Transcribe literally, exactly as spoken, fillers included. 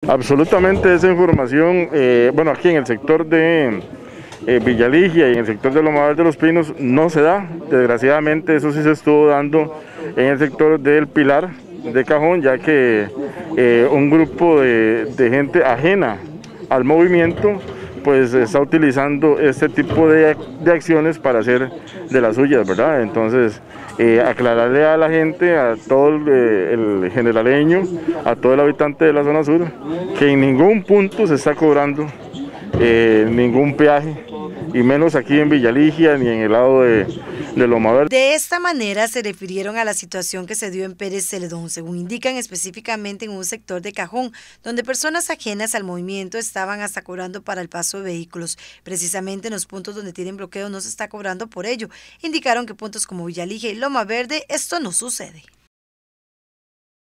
Absolutamente esa información, eh, bueno, aquí en el sector de eh, Villaligia y en el sector de Loma Verde de los Pinos no se da. Desgraciadamente eso sí se estuvo dando en el sector del Pilar de Cajón, ya que eh, un grupo de, de gente ajena al movimiento pues está utilizando este tipo de, de acciones para hacer de las suyas, ¿verdad? Entonces, eh, aclararle a la gente, a todo el, el generaleño, a todo el habitante de la zona sur, que en ningún punto se está cobrando eh, ningún peaje, y menos aquí en Villaligia ni en el lado de, de Loma Verde. De esta manera se refirieron a la situación que se dio en Pérez Celedón, según indican específicamente en un sector de Cajón, donde personas ajenas al movimiento estaban hasta cobrando para el paso de vehículos. Precisamente en los puntos donde tienen bloqueo no se está cobrando por ello. Indicaron que puntos como Villaligia y Loma Verde esto no sucede.